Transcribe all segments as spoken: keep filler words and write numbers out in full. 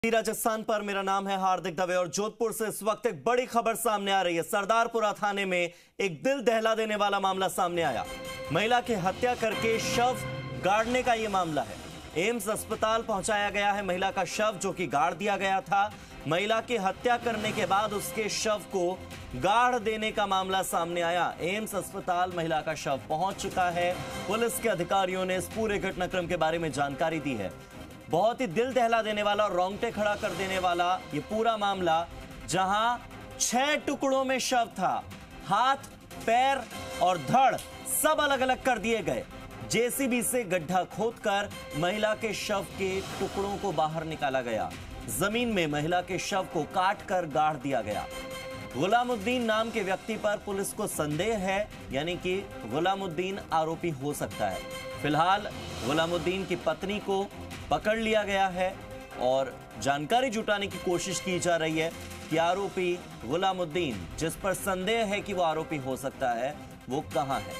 राजस्थान पर मेरा नाम है हार्दिक दवे और जोधपुर से इस वक्त एक बड़ी खबर सामने आ रही है। सरदारपुरा थाने में एक दिल दहला देने वाला मामला सामने आया। महिला की हत्या करके शव गाड़ने का यह मामला है। एम्स अस्पताल पहुंचाया गया है महिला का शव, जो कि गाड़ दिया गया था। महिला की हत्या करने के बाद उसके शव को गाड़ देने का मामला सामने आया। एम्स अस्पताल महिला का शव पहुंच चुका है। पुलिस के अधिकारियों ने इस पूरे घटनाक्रम के बारे में जानकारी दी है। बहुत ही दिल दहला देने वाला और रोंगटे खड़ा कर देने वाला ये पूरा मामला, जहां छह टुकड़ों में शव था। हाथ, पैर और धड़ सब अलग अलग कर दिए गए। जेसीबी से गड्ढा खोदकर महिला के शव के टुकड़ों को बाहर निकाला गया। जमीन में महिला के शव को काट कर गाड़ दिया गया। गुलामुद्दीन नाम के व्यक्ति पर पुलिस को संदेह है, यानी कि गुलामुद्दीन आरोपी हो सकता है। फिलहाल गुलामुद्दीन की पत्नी को पकड़ लिया गया है और जानकारी जुटाने की कोशिश की जा रही है कि आरोपी गुलामुद्दीन, जिस पर संदेह है कि वो आरोपी हो सकता है, वो कहां है।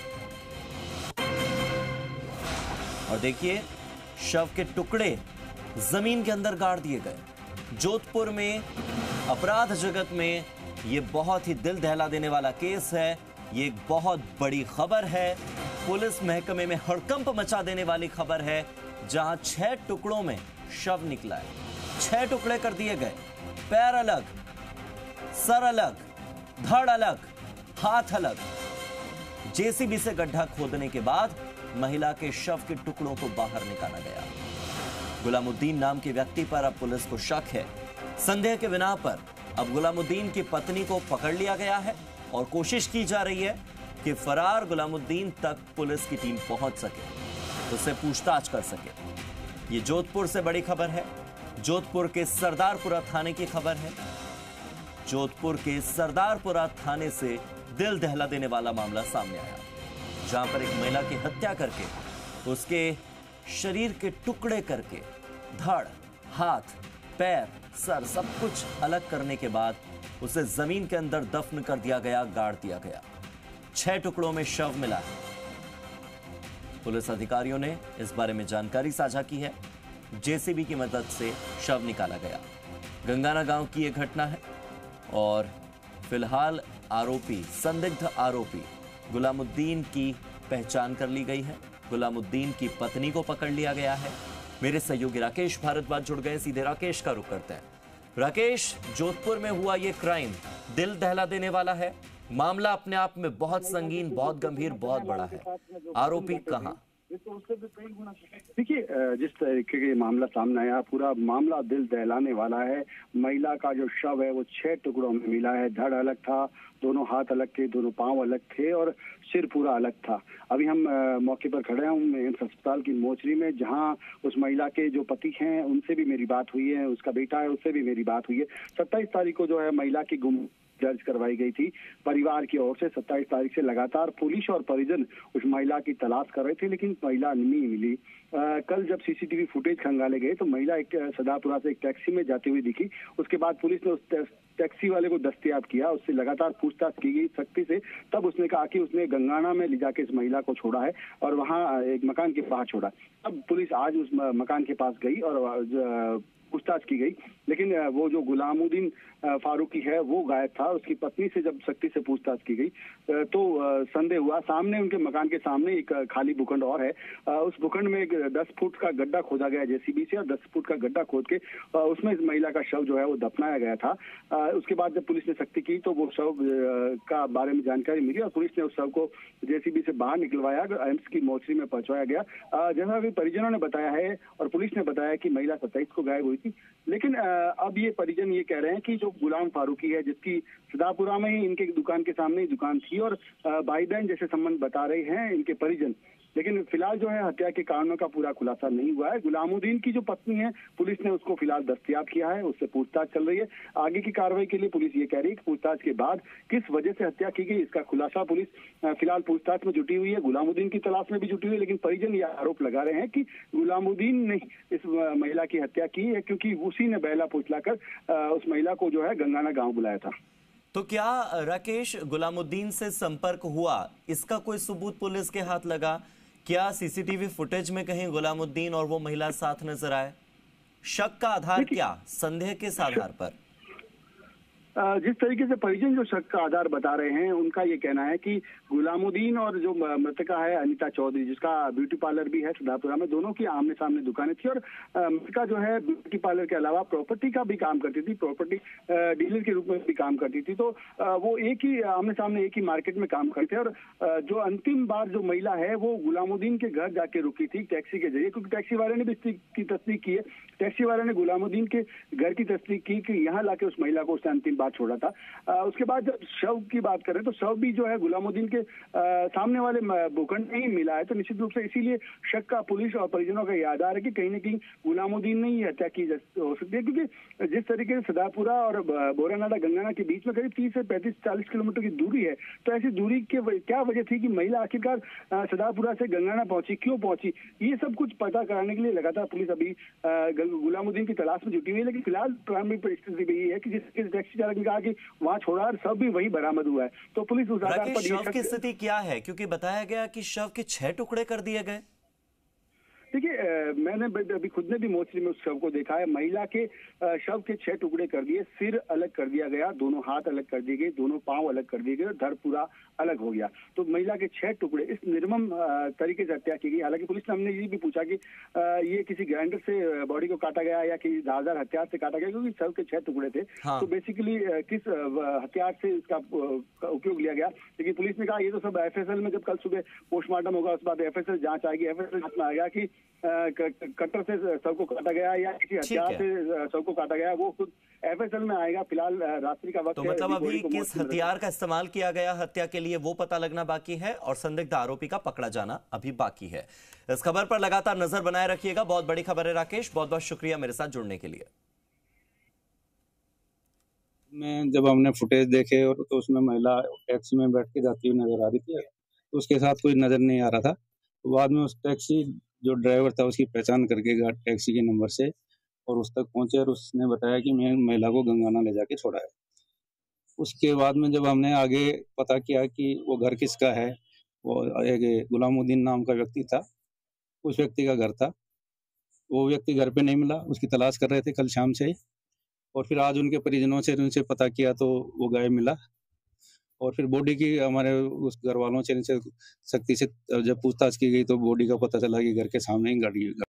और देखिए, शव के टुकड़े जमीन के अंदर गाड़ दिए गए। जोधपुर में अपराध जगत में ये बहुत ही दिल दहला देने वाला केस है। ये एक बहुत बड़ी खबर है। पुलिस महकमे में हड़कंप मचा देने वाली खबर है, जहां छह टुकड़ों में शव निकला है। छह टुकड़े कर दिए गए। पैर अलग, सर अलग, धड़ अलग, हाथ अलग। जेसीबी से गड्ढा खोदने के बाद महिला के शव के टुकड़ों को बाहर निकाला गया। गुलामुद्दीन नाम के व्यक्ति पर अब पुलिस को शक है। संदेह के बिना पर अब गुलामुद्दीन की पत्नी को पकड़ लिया गया है और कोशिश की जा रही है कि फरार गुलामुद्दीन तक पुलिस की टीम पहुंच सके, उससे पूछताछ कर सके। ये जोधपुर से बड़ी खबर है। जोधपुर के सरदारपुरा थाने की खबर है। जोधपुर के सरदारपुरा थाने से दिल दहला देने वाला मामला सामने आया, जहां पर एक महिला की हत्या करके उसके शरीर के टुकड़े करके धड़, हाथ, पैर, सर सब कुछ अलग करने के बाद उसे जमीन के अंदर दफन कर दिया गया, गाड़ दिया गया। छह टुकड़ों में शव मिला है। पुलिस अधिकारियों ने इस बारे में जानकारी साझा की है। जेसीबी की मदद से शव निकाला गया। गंगाना गांव की यह घटना है और फिलहाल आरोपी, संदिग्ध आरोपी गुलामुद्दीन की पहचान कर ली गई है। गुलामुद्दीन की पत्नी को पकड़ लिया गया है। मेरे सहयोगी राकेश भारद्वाज जुड़ गए। सीधे राकेश का रुख करते हैं। राकेश, जोधपुर में हुआ यह क्राइम दिल दहला देने वाला है। मामला अपने आप में बहुत संगीन, बहुत गंभीर, बहुत बड़ा है। आरोपी कहां? देखिए, जिस तरीके का मामला सामने आया, पूरा मामला दिल दहलाने वाला है। महिला का जो शव है वो छह टुकड़ों में मिला है। धड़ अलग था, दोनों हाथ अलग थे, दोनों पांव अलग थे और सिर पूरा अलग था। अभी हम मौके पर खड़े हैं एम्स अस्पताल की मोचरी में, जहां उस महिला के जो पति हैं उनसे भी मेरी बात हुई है, उसका बेटा है उससे भी मेरी बात हुई है। सत्ताईस तारीख को जो है महिला की गुम दर्ज करवाई गई थी परिवार की ओर से। सत्ताईस तारीख से लगातार पुलिस और परिजन उस महिला की तलाश कर रहे थे, लेकिन महिला नहीं मिली। आ, कल जब सीसीटीवी फुटेज खंगाले गए तो महिला एक सरदारपुरा से एक टैक्सी में जाती हुई दिखी। उसके बाद पुलिस ने उस टैक्सी वाले को दस्तयाब किया, उससे लगातार पूछताछ की गई सख्ती से। तब उसने कहा कि उसने गंगाना में ले जाके इस महिला को छोड़ा है और वहाँ एक मकान के पास छोड़ा। अब पुलिस आज उस मकान के पास गई और पूछताछ की गई, लेकिन वो जो गुलामुद्दीन फारूकी है वो गायब था। उसकी पत्नी से जब सख्ती से पूछताछ की गई तो संदेह हुआ। सामने उनके मकान के सामने एक खाली भूखंड और है। उस भूखंड में एक दस फुट का गड्ढा खोदा गया जेसीबी से और दस फुट का गड्ढा खोद के उसमें इस महिला का शव जो है वो दफनाया गया था। उसके बाद जब पुलिस ने सख्ती की तो वो शव का बारे में जानकारी मिली और पुलिस ने उस शव को जेसीबी से बाहर निकलवाया, एम्स की मोचरी में पहुंचाया गया। जैसा अभी परिजनों ने बताया है और पुलिस ने बताया कि महिला सत्ताईस को गायब हुई थी, लेकिन अब ये परिजन ये कह रहे हैं कि जो गुलाम फारूकी है, जिसकी सरदारपुरा में ही इनके दुकान के सामने ही दुकान थी और भाई बहन जैसे संबंध बता रहे हैं इनके परिजन, लेकिन फिलहाल जो है हत्या के कारणों का पूरा खुलासा नहीं हुआ है। गुलामुद्दीन की जो पत्नी है, पुलिस ने उसको फिलहाल दस्तयाब किया है, उससे पूछताछ चल रही है। आगे की कार्रवाई के लिए पुलिस ये कह रही है कि पूछताछ के बाद किस वजह से हत्या की गई इसका खुलासा पुलिस फिलहाल पूछताछ में जुटी हुई है। गुलामुद्दीन की तलाश में भी जुटी हुई है, लेकिन परिजन ये आरोप लगा रहे हैं कि गुलामुद्दीन ने इस महिला की हत्या की है क्योंकि उसी ने बहला फुसलाकर उस महिला को जो है गंगाना गाँव बुलाया था। तो क्या राकेश, गुलामुद्दीन से संपर्क हुआ, इसका कोई सबूत पुलिस के हाथ लगा? क्या सीसीटीवी फुटेज में कहीं गुलामुद्दीन और वो महिला साथ नजर आए? शक का आधार क्या, संदेह किस आधार पर? अ, जिस तरीके से परिजन जो शक का आधार बता रहे हैं, उनका ये कहना है कि गुलामुद्दीन और जो म- मृतका है अनीता चौधरी, जिसका ब्यूटी पार्लर भी है सदापुरा में, दोनों की आमने सामने दुकानें थी और अ, मृतका जो है ब्यूटी पार्लर के अलावा प्रॉपर्टी का भी काम करती थी, प्रॉपर्टी डीलर के रूप में भी काम करती थी। तो अ, वो एक ही आमने सामने एक ही मार्केट में काम करते हैं। और अ, जो अंतिम बार जो महिला है वो गुलामुद्दीन के घर जाके रुकी थी टैक्सी के जरिए, क्योंकि टैक्सी वाले ने भी इसकी की तस्दीक की है। टैक्सी वाले ने गुलामुद्दीन के घर की तस्दीक की कि यहाँ लाके उस महिला को उसने अंतिम बार छोड़ा था। आ, उसके बाद जब शव की बात करें तो शव भी जो है गुलामुद्दीन के आ, सामने वाले भूखंड में ही मिला है। तो निश्चित रूप से इसीलिए शक का पुलिस और परिजनों का याद आ रहा है कि कहीं ना कहीं गुलामुद्दीन ने ही हत्या की हो सकती है, क्योंकि जिस तरीके से सदापुरा और बोरानाडा गंगाना के बीच में करीब तीस से पैंतीस चालीस किलोमीटर की दूरी है, तो ऐसी दूरी के क्या वजह थी कि महिला आखिरकार सदापुरा से गंगाना पहुंची, क्यों पहुंची, ये सब कुछ पता कराने के लिए लगातार पुलिस अभी गुलामुद्दीन की तलाश में जुटी हुई है। लेकिन फिलहाल प्रारंभिक परिस्थिति यही है कि जिसके टैक्सी चालक ने कहा कि वहां छोड़ा और सब भी वही बरामद हुआ है, तो पुलिस उस आधार पर शव की स्थिति क्या है, क्योंकि बताया गया कि शव के छह टुकड़े कर दिए गए। देखिए, मैंने अभी खुद ने भी मोचरी में उस शव को देखा है। महिला के आ, शव के छह टुकड़े कर दिए, सिर अलग कर दिया गया, दोनों हाथ अलग कर दिए गए, दोनों पांव अलग कर दिए गए और धड़ पूरा अलग हो गया। तो महिला के छह टुकड़े इस निर्मम तरीके से हत्या की गई। हालांकि पुलिस ने हमने ये भी पूछा कि आ, ये किसी ग्राइंडर से बॉडी को काटा गया या किसी धारदार हथियार से काटा गया, क्योंकि शव के छह टुकड़े थे। हाँ। तो बेसिकली किस हथियार से इसका उपयोग लिया गया, लेकिन पुलिस ने कहा ये तो सब एफ एस एल में जब कल सुबह पोस्टमार्टम होगा उस बाद एफ एस एल जांच आएगी। एफ एस एल जांच में आएगा कि कटर से शव को काटा गया या किसी हथियार से शव को काटा गया, वो खुद एफ एस एल में आएगा। फिलहाल रात्रि का वक्त तो मतलब अभी किस हथियार का इस्तेमाल किया गया हत्या के लिए वो पता लगना बाकी है और संदिग्ध आरोपी का पकड़ा जाना अभी बाकी है। इस खबर पर लगातार नजर बनाए रखिएगा। बहुत बड़ी खबर है राकेश, बहुत बहुत शुक्रिया मेरे साथ जुड़ने के लिए। मैं जब हमने फुटेज देखे और तो उसमें महिला टैक्सी में बैठ के जाती हुई नजर आ रही थी, तो उसके साथ कोई नजर नहीं आ रहा था। तो बाद में उस टैक्सी जो ड्राइवर था उसकी पहचान करके टैक्सी के नंबर से और उस तक पहुंचे और उसने बताया कि मैं महिला को गंगाना ले जाके छोड़ा है। उसके बाद में जब हमने आगे पता किया कि वो घर किसका है, वो एक गुलामुद्दीन नाम का व्यक्ति था, उस व्यक्ति का घर था। वो व्यक्ति घर पे नहीं मिला, उसकी तलाश कर रहे थे कल शाम से ही, और फिर आज उनके परिजनों से उनसे पता किया तो वो गायब मिला। और फिर बॉडी की हमारे उस घर वालों से सख्ती से जब पूछताछ की गई तो बॉडी का पता चला कि घर के सामने ही गाड़ी